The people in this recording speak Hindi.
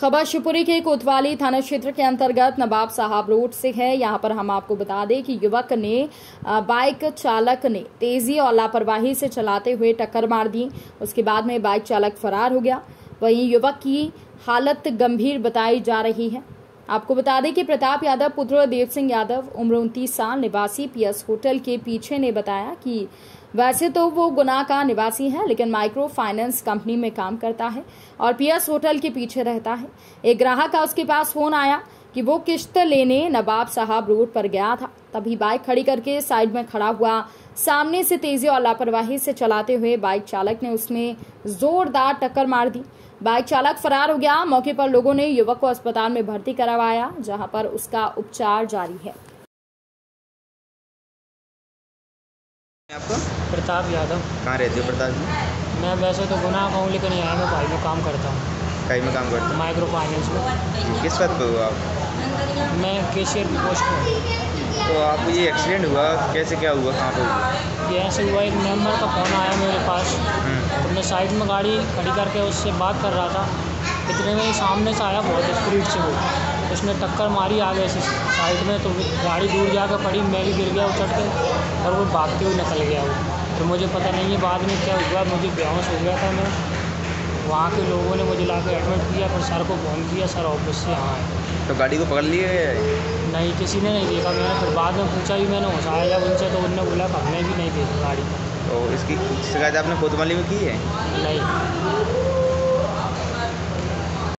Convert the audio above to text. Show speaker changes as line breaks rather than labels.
खबर शिवपुरी के कोतवाली थाना क्षेत्र के अंतर्गत नवाब साहब रोड से है। यहां पर हम आपको बता दें कि युवक ने बाइक चालक ने तेजी और लापरवाही से चलाते हुए टक्कर मार दी। उसके बाद में बाइक चालक फरार हो गया। वहीं युवक की हालत गंभीर बताई जा रही है। आपको बता दें कि प्रताप यादव पुत्र देव सिंह यादव उम्र 29 साल निवासी पीएस होटल के पीछे ने बताया कि वैसे तो वो गुना का निवासी है, लेकिन माइक्रो फाइनेंस कंपनी में काम करता है और पीएस होटल के पीछे रहता है। एक ग्राहक का उसके पास फोन आया कि वो किश्त लेने नवाब साहब रोड पर गया था। तभी बाइक खड़ी करके साइड में खड़ा हुआ सामने से तेजी और लापरवाही से चलाते हुए बाइक चालक ने उसमें जोरदार टक्कर मार दी। बाइक चालक फरार हो गया। मौके पर लोगों ने युवक को अस्पताल में भर्ती करवाया, जहां पर उसका उपचार जारी है।
आपको
प्रताप यादव।
कहाँ रहते हो प्रताप जी?
मैं वैसे तो गुनाह का हूँ, लेकिन यहाँ मैं भाई में काम करता हूँ।
कहीं में काम करते हो?
माइक्रो फाइनेंस में।
किस पद पे हो आप?
मैं कैशियर की पोस्ट पर हूँ।
तो आपको ये एक्सीडेंट हुआ कैसे, क्या हुआ, कहाँ पे हुआ?
ये ऐसे हुआ, एक मेंबर का फ़ोन आया मेरे पास। तो मैं साइड में गाड़ी खड़ी करके उससे बात कर रहा था। इतने में ही सामने से आया बहुत स्पीड से वो, उसने टक्कर मारी आगे से साइड में। तो गाड़ी दूर जाकर पड़ी, मैं भी गिर गया उछट के और वो भागते हुए निकल गया वो। तो मुझे पता नहीं है बाद में क्या हुआ, मुझे बेहोश हो गया था मैं। वहाँ के लोगों ने मुझे लाकर एडमिट किया, फिर सर को फ़ोन किया, सर ऑफिस से यहाँ आए।
तो गाड़ी को पकड़ लिए?
नहीं, किसी ने नहीं देखा। मैंने फिर बाद में पूछा भी, मैंने हंसाया जब उनसे, तो उन्होंने बोला कि हमने भी नहीं देखा गाड़ी को।
तो इसकी शिकायत आपने कोतवाली में की है?
नहीं।